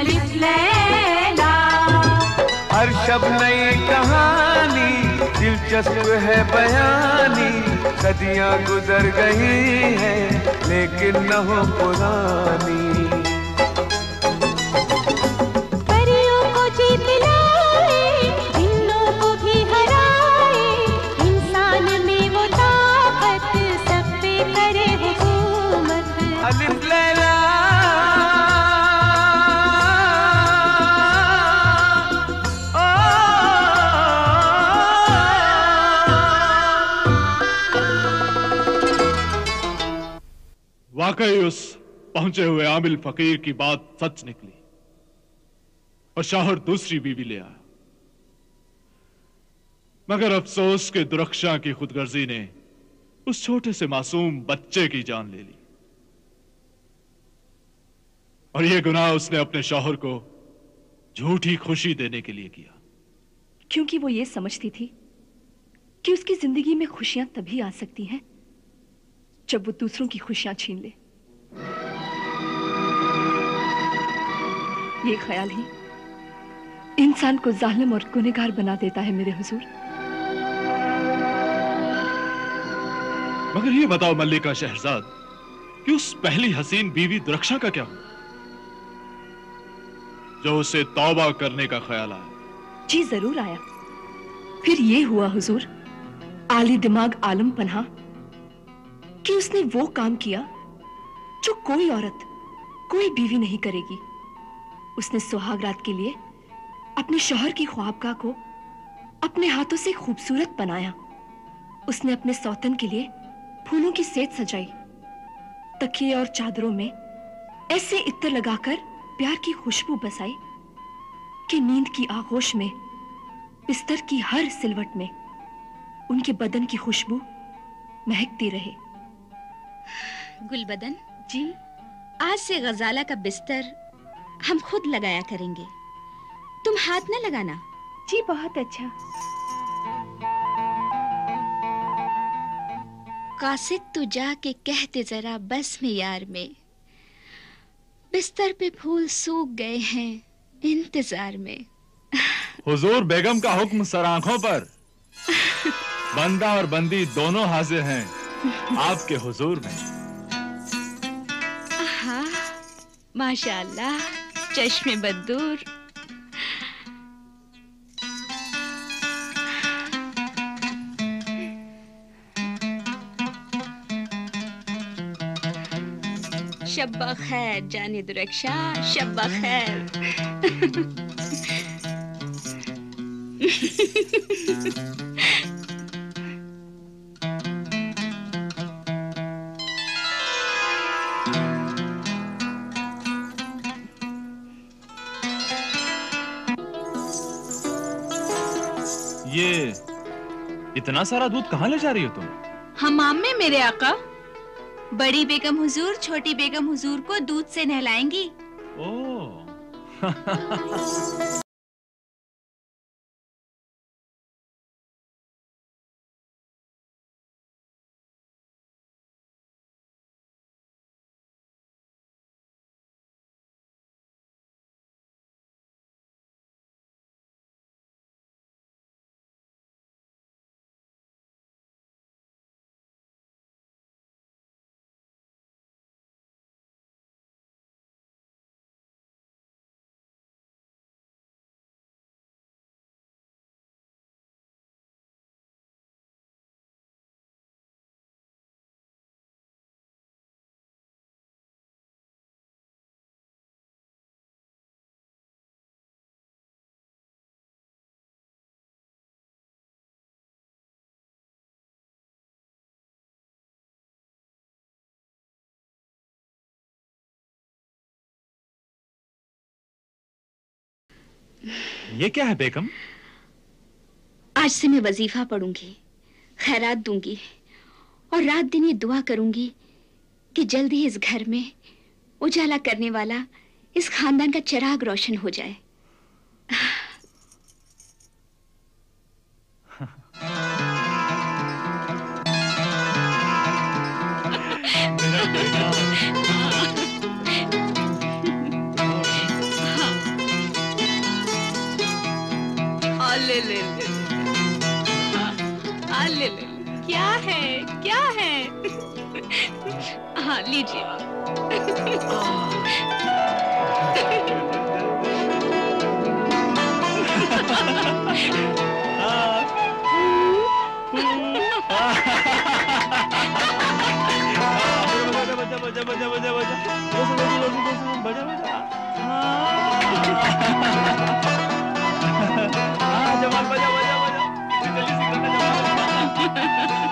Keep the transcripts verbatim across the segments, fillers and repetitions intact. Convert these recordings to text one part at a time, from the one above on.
अलिफ लैला। हर शब नई कहानी दिलचस्प है बयानी, सदियां गुजर गई हैं लेकिन न हो पुरानी। परियों को जीत लाए, जिन्नों को भी हराए, इंसान में वो ताकत सब पे करे हुकूमत। अलिफ लैला वाकई उस पहुंचे हुए आमिल फकीर की बात सच निकली और शौहर दूसरी बीवी ले आया। मगर अफसोस के दुरक्षा की खुदगर्जी ने उस छोटे से मासूम बच्चे की जान ले ली, और यह गुनाह उसने अपने शौहर को झूठी खुशी देने के लिए किया, क्योंकि वो ये समझती थी कि उसकी जिंदगी में खुशियां तभी आ सकती हैं जब वो दूसरों की खुशियां छीन ले। ये ख्याल ही इंसान को जालिम और गुनहगार बना देता है मेरे हुजूर। मगर ये बताओ मल्लिका शहजाद कि उस पहली हसीन बीवी दुरक्षा का क्या हुआ जो उसे तौबा करने का ख्याल आया? जी जरूर आया। फिर ये हुआ हुजूर, आली दिमाग आलम पन्हा, कि उसने वो काम किया जो कोई औरत, कोई बीवी नहीं करेगी। उसने सुहागरात के लिए अपने शौहर की ख्वाबगाह को अपने हाथों से खूबसूरत बनाया। उसने अपने सौतन के लिए फूलों की सेज सजाई, तकिए और चादरों में ऐसे इत्र लगाकर प्यार की खुशबू बसाई कि नींद की आगोश में बिस्तर की हर सिलवट में उनके बदन की खुशबू महकती रहे। गुलबदन जी, आज से गजाला का बिस्तर हम खुद लगाया करेंगे, तुम हाथ न लगाना। जी बहुत अच्छा। कासिद तू जाके कहते जरा बस में यार में, बिस्तर पे फूल सूख गए हैं इंतजार में। हुजूर बेगम का हुक्म सर आंखों पर, बंदा और बंदी दोनों हाजिर हैं आपके हुजूर में। हाँ माशाअल्लाह, चश्मे बदूर। शब्बा खैर जाने दुरक्षा, शब्बा खैर। ये इतना सारा दूध कहाँ ले जा रही हो तुम? हमाम में मेरे आका। बड़ी बेगम हुजूर छोटी बेगम हुजूर को दूध से नहलाएंगी। ओह। ये क्या है बेगम? आज से मैं वजीफा पढ़ूंगी, खैरात दूंगी और रात दिन ये दुआ करूंगी कि जल्दी ही इस घर में उजाला करने वाला इस खानदान का चिराग रोशन हो जाए। हाँ लीजिए। बजा बजा बजा बजा बजा बजा बजा हाँ जमाल बजा बजा बजा जल्दी से करना जमाल।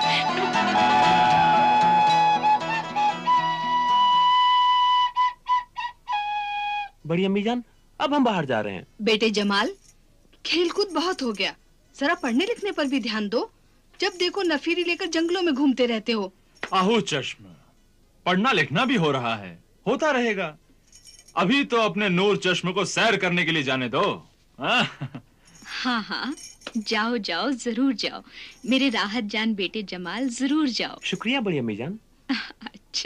बड़ी अम्मी जान, अब हम बाहर जा रहे हैं। बेटे जमाल, खेलकूद बहुत हो गया, जरा पढ़ने लिखने पर भी ध्यान दो। जब देखो नफीरी लेकर जंगलों में घूमते रहते हो। आहू चश्म, पढ़ना लिखना भी हो रहा है, होता रहेगा। अभी तो अपने नूर चश्म को सैर करने के लिए जाने दो। हाँ हाँ हाँ, जाओ जाओ, जरूर जाओ मेरे राहत जान बेटे जमाल, जरूर जाओ। शुक्रिया बड़ी अम्मी जान। अच्छा।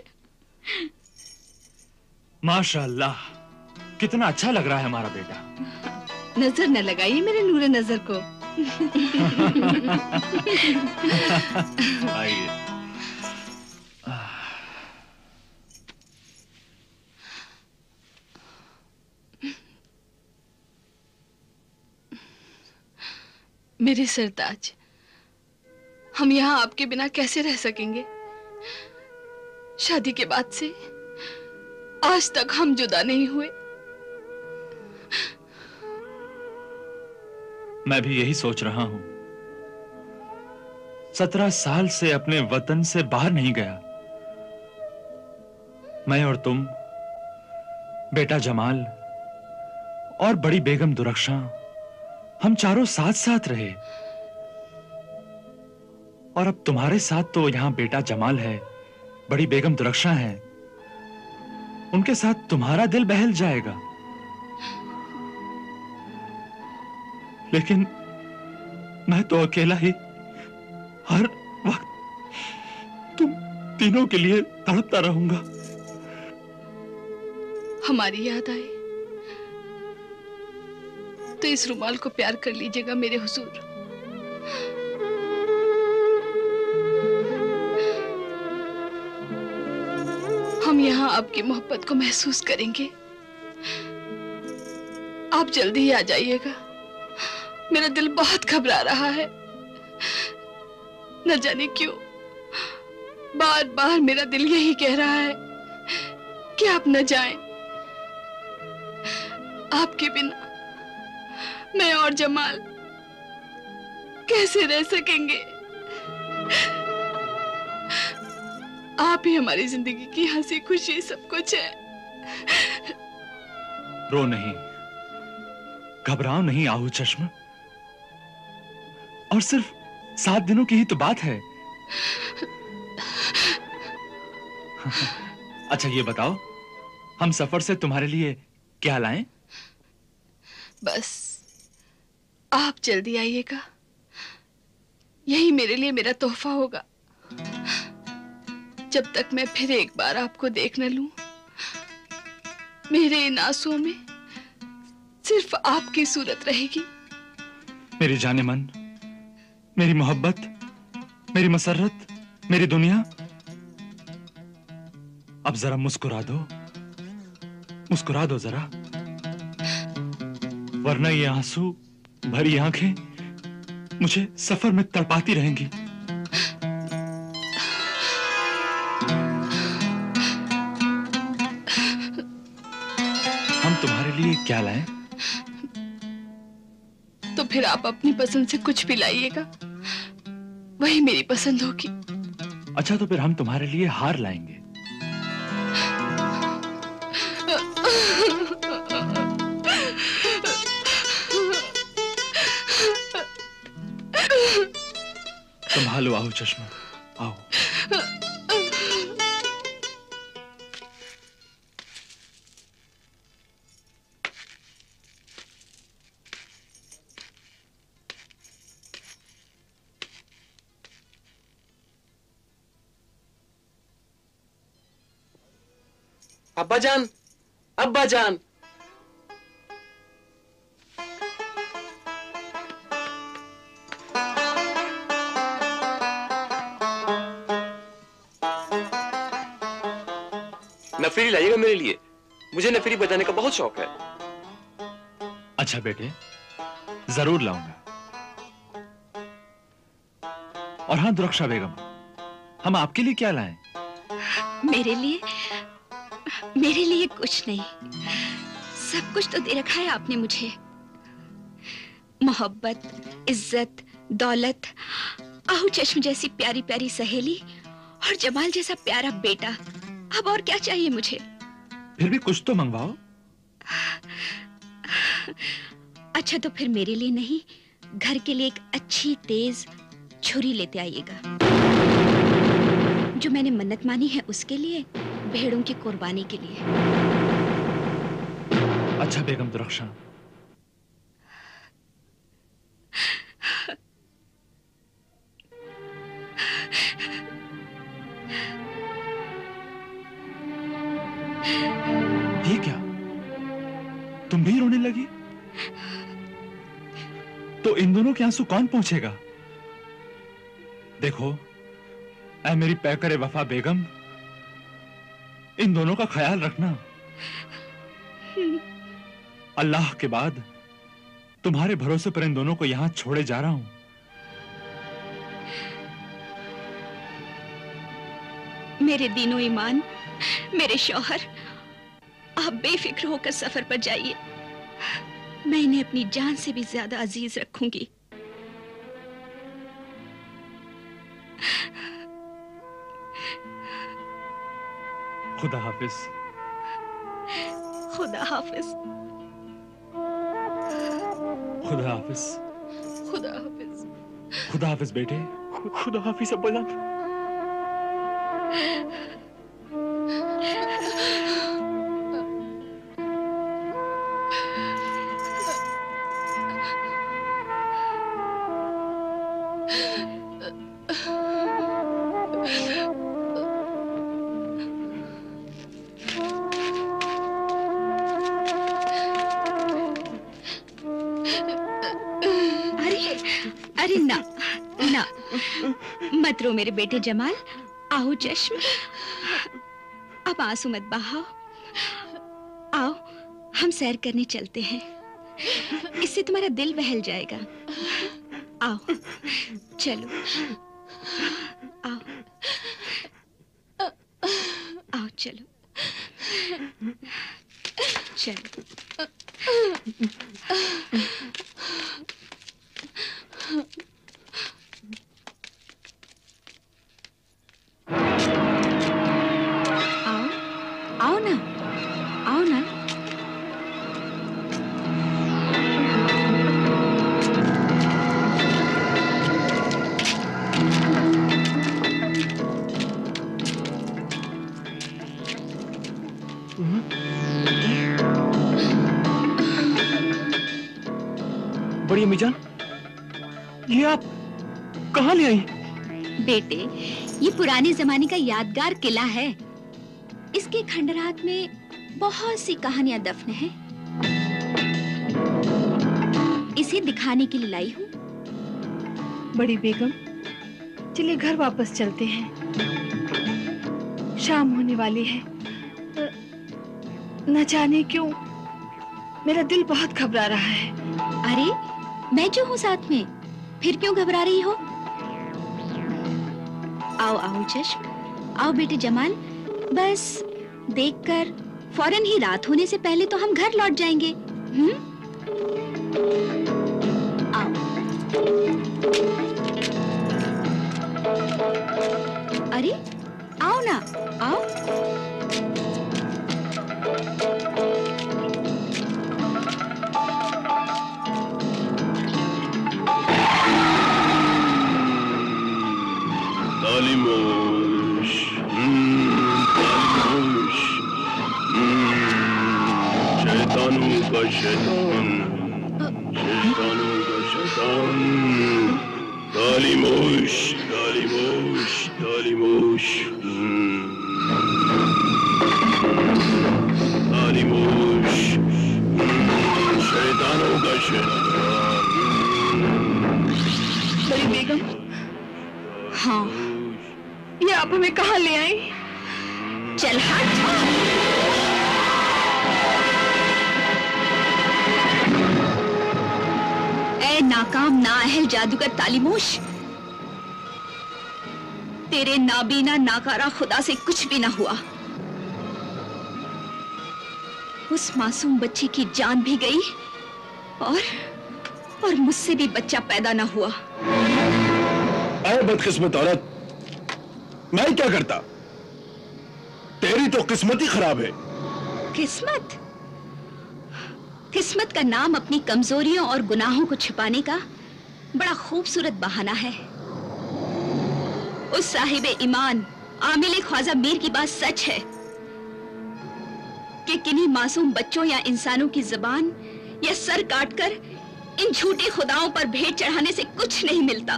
माशाअल्लाह, कितना अच्छा लग रहा है हमारा बेटा। नजर न लगाइए मेरे नूरे नजर को। आइए। मेरे सरताज, हम यहाँ आपके बिना कैसे रह सकेंगे? शादी के बाद से आज तक हम जुदा नहीं हुए। मैं भी यही सोच रहा हूं। सत्रह साल से अपने वतन से बाहर नहीं गया। मैं और तुम, बेटा जमाल और बड़ी बेगम दुरक्षा, हम चारों साथ साथ रहे। और अब तुम्हारे साथ तो यहां बेटा जमाल है, बड़ी बेगम दुरक्षा है, उनके साथ तुम्हारा दिल बहल जाएगा। लेकिन मैं तो अकेला ही हर वक्त तुम तीनों के लिए तड़पता रहूंगा। हमारी याद आए तो इस रुमाल को प्यार कर लीजिएगा मेरे हुजूर। हम यहाँ आपकी मोहब्बत को महसूस करेंगे। आप जल्दी ही आ जाइएगा। मेरा दिल बहुत घबरा रहा है। न जाने क्यों बार बार मेरा दिल यही कह रहा है कि आप न जाएं। आपके बिना मैं और जमाल कैसे रह सकेंगे? आप ही हमारी जिंदगी की हंसी खुशी सब कुछ है। रो नहीं, घबराओ नहीं आहू चश्म। और सिर्फ सात दिनों की ही तो बात है। अच्छा ये बताओ, हम सफर से तुम्हारे लिए क्या लाएं? बस आप जल्दी आइएगा, यही मेरे लिए मेरा तोहफा होगा। जब तक मैं फिर एक बार आपको देख न लूं, मेरे इन आंसुओं में सिर्फ आपकी सूरत रहेगी। मेरी जाने मन, मेरी मोहब्बत, मेरी मसरत, मेरी दुनिया, अब जरा मुस्कुरा दो, मुस्कुरा दो जरा, वरना ये आंसू भरी आंखें मुझे सफर में तड़पाती रहेंगी। हम तुम्हारे लिए क्या लाएं? तो फिर आप अपनी पसंद से कुछ भी लाइएगा, वही मेरी पसंद होगी। अच्छा तो फिर हम तुम्हारे लिए हार लाएंगे। संभालो आओ चश्मा, आओ। अब्बा जान, अब्बा जान। नफरी लाइएगा मेरे लिए, मुझे नफरी बजाने का बहुत शौक है। अच्छा बेटे, जरूर लाऊंगा। और हाँ दुरक्षा बेगम, हम आपके लिए क्या लाएं? मेरे लिए मेरे लिए कुछ नहीं, सब कुछ तो दे रखा है आपने मुझे। मोहब्बत, इज्जत, दौलत, आहू चश्म जैसी प्यारी प्यारी सहेली और जमाल जैसा प्यारा बेटा। अब और क्या चाहिए मुझे? फिर भी कुछ तो मंगवाओ। अच्छा तो फिर मेरे लिए नहीं, घर के लिए एक अच्छी तेज छुरी लेते आइएगा। जो मैंने मन्नत मानी है उसके लिए, भेड़ों की कुर्बानी के लिए। अच्छा बेगम दुरक्षा। ये क्या, तुम भी रोने लगी? तो इन दोनों के आंसू कौन पहुंचेगा? देखो ऐ मेरी पैकरे वफा बेगम, इन दोनों का ख्याल रखना। अल्लाह के बाद तुम्हारे भरोसे पर इन दोनों को यहां छोड़े जा रहा हूं। मेरे दीनो ईमान, मेरे शौहर, आप बेफिक्र होकर सफर पर जाइए। मैं इन्हें अपनी जान से भी ज्यादा अजीज रखूंगी। खुदा हाफिज। खुदा हाफिज। खुदा हाफिज। खुदा हाफिज। खुदा हाफिज बेटे। खुदा हाफिज अब्बा। अरे ना ना, मत रो मेरे बेटे जमाल। आओ चश्म, अब आंसू मत बहाओ। आओ हम सैर करने चलते हैं, इससे तुम्हारा दिल बहल जाएगा। आओ चलो, आओ आओ चलो चलो। आओ आओ ना, आओ ना। बड़ी अम्मी जान, ये आप कहाँ ले आई? बेटे, ये पुराने जमाने का यादगार किला है। इसके खंडरात में बहुत सी कहानियां दफन हैं। इसे दिखाने के लिए लाई हूँ। बड़ी बेगम, चलिए घर वापस चलते हैं, शाम होने वाली है। न जाने क्यों मेरा दिल बहुत घबरा रहा है। अरे मैं जो हूँ साथ में, फिर क्यों घबरा रही हो? आओ आओ चश्म, आओ बेटे जमाल। बस देखकर फौरन ही रात होने से पहले तो हम घर लौट जाएंगे। हम्म? आओ। अरे आओ ना, आओ। तालिमोश, तालिमोश, शैतानों का शैतान, शैतानों का शैतान, तालिमोश, तालिमोश, तालिमोश, तालिमोश, शैतानों का शैतान। बड़ी बेगम, हाँ, ये आप हमें कहाँ ले आई? चल हट। महल जादूगर तालिमोश, तेरे नाबीना नाकारा खुदा से कुछ भी ना हुआ। उस मासूम बच्ची की जान भी गई और और मुझसे भी बच्चा पैदा ना हुआ। अरे बदकिस्मत औरत, मैं क्या करता? तेरी तो किस्मत ही खराब है। किस्मत? किस्मत का नाम अपनी कमजोरियों और गुनाहों को छिपाने का बड़ा खूबसूरत बहाना है। उस साहिब ईमान आमिल ख्वाजा मीर की बात सच है कि किन्हीं मासूम बच्चों या इंसानों की जुबान या सर काटकर इन झूठे खुदाओं पर भेंट चढ़ाने से कुछ नहीं मिलता।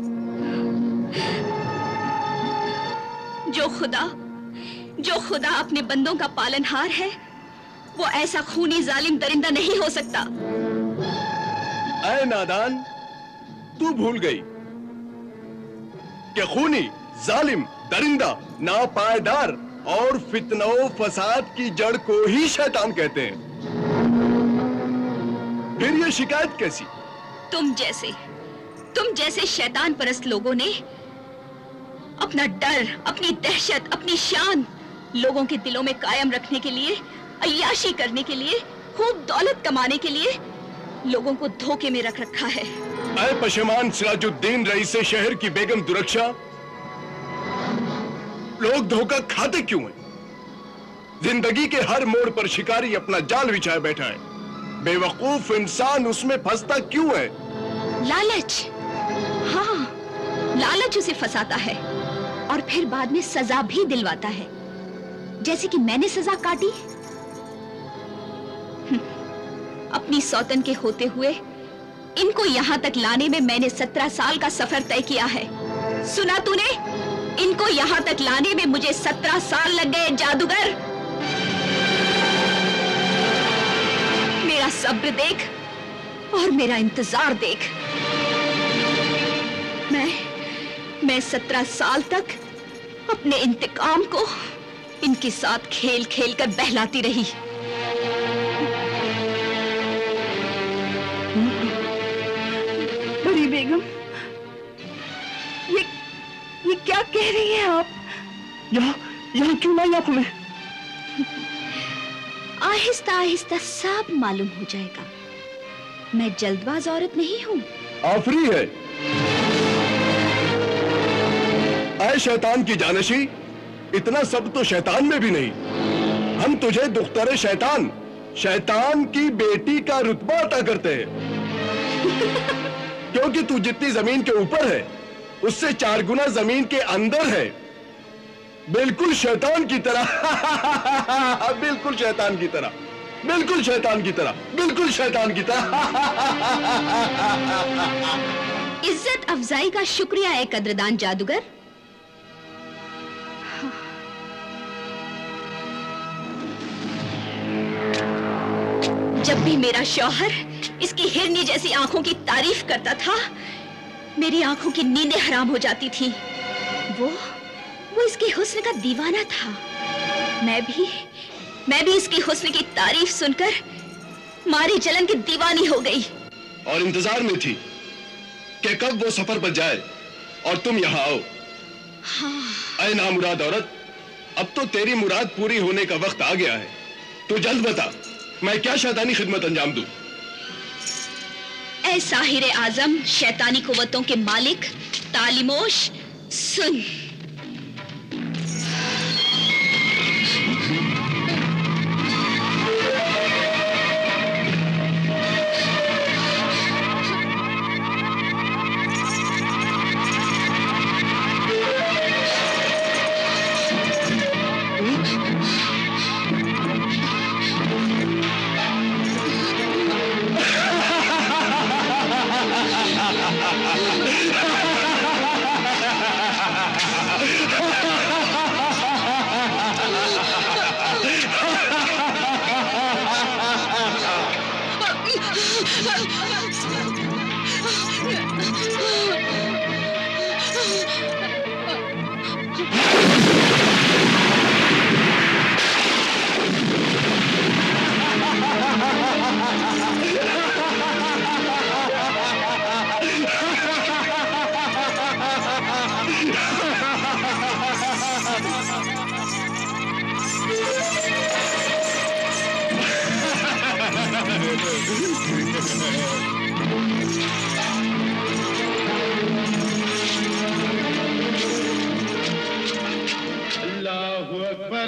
जो खुदा जो खुदा अपने बंदों का पालनहार है, वो ऐसा खूनी जालिम दरिंदा नहीं हो सकता। ऐ नादान, तू भूल गई कि खूनी, जालिम, दरिंदा, नापायदार और फितना फसाद की जड़ को ही शैतान कहते हैं। फिर ये शिकायत कैसी? तुम जैसे तुम जैसे शैतान परस्त लोगों ने अपना डर, अपनी दहशत, अपनी शान लोगों के दिलों में कायम रखने के लिए, अय्याशी करने के लिए, खूब दौलत कमाने के लिए लोगों को धोखे में रख रखा है। ऐ पशेमान सिराजुद्दीन रईस शहर की बेगम दुरक्षा, लोग धोखा खाते क्यों हैं? जिंदगी के हर मोड़ पर शिकारी अपना जाल बिछाए बैठा है। बेवकूफ इंसान उसमें फंसता क्यों है? लालच। हाँ, लालच उसे फंसाता है और फिर बाद में सजा भी दिलवाता है, जैसे कि मैंने सजा काटी। अपनी सौतन के होते हुए इनको यहां तक लाने में मैंने सत्रह साल का सफर तय किया है। सुना तूने? इनको यहां तक लाने में मुझे सत्रह साल लग गए जादूगर। मेरा सब्र देख और मेरा इंतजार देख। मैं मैं सत्रह साल तक अपने इंतकाम को इनके साथ खेल खेल कर बहलाती रही। बड़ी बेगम, ये ये क्या कह रही हैं आप? यहाँ यहाँ क्यों लाई आप हमें? आहिस्ता आहिस्ता सब मालूम हो जाएगा। मैं जल्दबाज औरत नहीं हूँ। आफरी है। ऐ शैतान की जानशी, इतना सब तो शैतान में भी नहीं। हम तुझे दुख्तरे शैतान, शैतान की बेटी का रुतबा अता करते हैं। क्योंकि तू जितनी जमीन के ऊपर है, उससे चार गुना जमीन के अंदर है। बिल्कुल शैतान की तरह। बिल्कुल शैतान की तरह, बिल्कुल शैतान की तरह, बिल्कुल शैतान की तरह। इज्जत अफजाई का शुक्रिया है कद्रदान जादूगर। जब भी मेरा शौहर इसकी हिरनी जैसी आंखों की तारीफ करता था, मेरी आंखों की नींदें हराम हो जाती थी। वो वो इसके हुस्न का दीवाना था। मैं भी मैं भी इसकी हुस्न की तारीफ सुनकर मारी जलन की दीवानी हो गई और इंतजार में थी कि कब वो सफर पर जाए और तुम यहाँ आओ। हाँ। ऐ नामुराद औरत, अब तो तेरी मुराद पूरी होने का वक्त आ गया है। तू जल्द बता, मैं क्या शैतानी खिदमत अंजाम दूं? ऐ साहिर आजम, शैतानी कुव्वतों के मालिक तालिमोश, सुन। अल्लाहु अकबर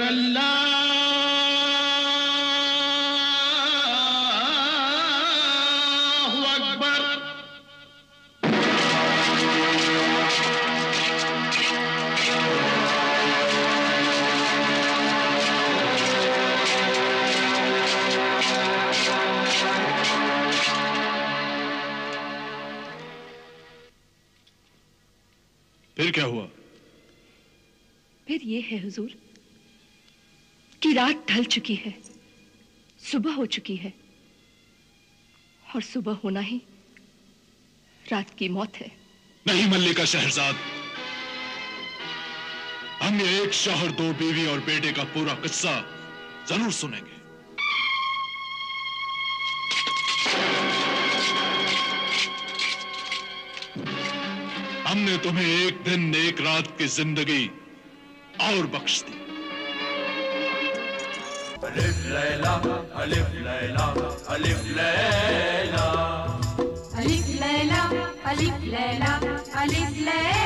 अल्लाहु अकबर। फिर क्या हुआ? फिर ये है हुजूर कि रात ढल चुकी है, सुबह हो चुकी है, और सुबह होना ही रात की मौत है। नहीं मल्लिका शहरजाद, हम ये एक शौहर, दो बीवी और बेटे का पूरा किस्सा जरूर सुनेंगे। हमने तुम्हें एक दिन एक रात की जिंदगी और बख्श दी। अलिफ लैला अलिफ लैला अलिफ लैला अलिफ लैला अलिफ लैला अलिफ लैला